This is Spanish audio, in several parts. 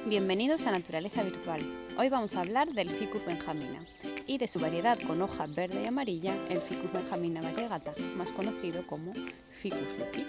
Bienvenidos a Naturaleza Virtual. Hoy vamos a hablar del Ficus benjamina y de su variedad con hoja verde y amarilla, el Ficus benjamina variegata, más conocido como Ficus luppi.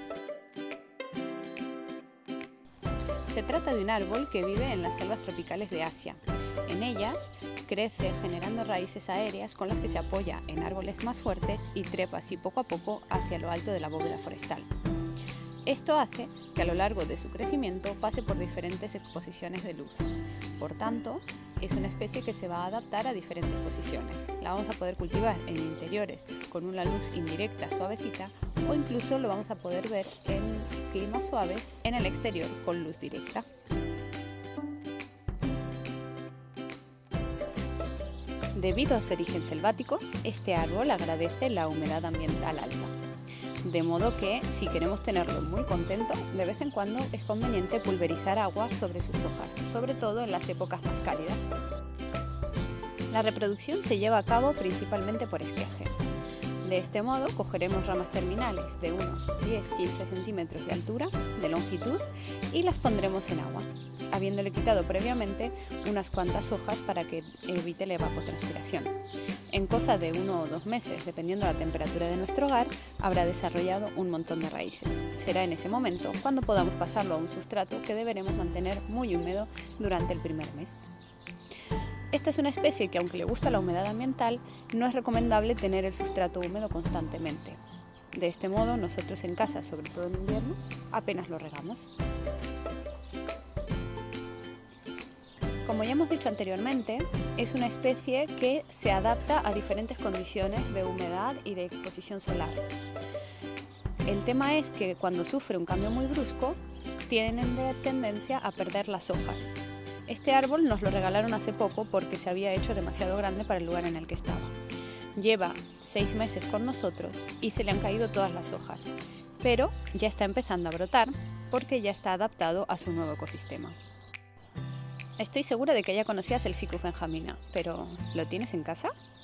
Se trata de un árbol que vive en las selvas tropicales de Asia. En ellas crece generando raíces aéreas con las que se apoya en árboles más fuertes y trepa así poco a poco hacia lo alto de la bóveda forestal. Esto hace que a lo largo de su crecimiento pase por diferentes exposiciones de luz. Por tanto, es una especie que se va a adaptar a diferentes posiciones. La vamos a poder cultivar en interiores con una luz indirecta suavecita o incluso lo vamos a poder ver en climas suaves en el exterior con luz directa. Debido a su origen selvático, este árbol agradece la humedad ambiental alta. De modo que, si queremos tenerlo muy contento, de vez en cuando es conveniente pulverizar agua sobre sus hojas, sobre todo en las épocas más cálidas. La reproducción se lleva a cabo principalmente por esqueje. De este modo, cogeremos ramas terminales de unos 10-15 centímetros de altura, de longitud, y las pondremos en agua, habiéndole quitado previamente unas cuantas hojas para que evite la evapotranspiración. En cosa de 1 o 2 meses, dependiendo de la temperatura de nuestro hogar, habrá desarrollado un montón de raíces. Será en ese momento cuando podamos pasarlo a un sustrato que deberemos mantener muy húmedo durante el primer mes. Esta es una especie que, aunque le gusta la humedad ambiental, no es recomendable tener el sustrato húmedo constantemente. De este modo, nosotros en casa, sobre todo en invierno, apenas lo regamos. Como ya hemos dicho anteriormente, es una especie que se adapta a diferentes condiciones de humedad y de exposición solar. El tema es que cuando sufre un cambio muy brusco, tienen tendencia a perder las hojas. Este árbol nos lo regalaron hace poco porque se había hecho demasiado grande para el lugar en el que estaba. Lleva 6 meses con nosotros y se le han caído todas las hojas, pero ya está empezando a brotar porque ya está adaptado a su nuevo ecosistema. Estoy segura de que ya conocías el Ficus benjamina, pero ¿lo tienes en casa?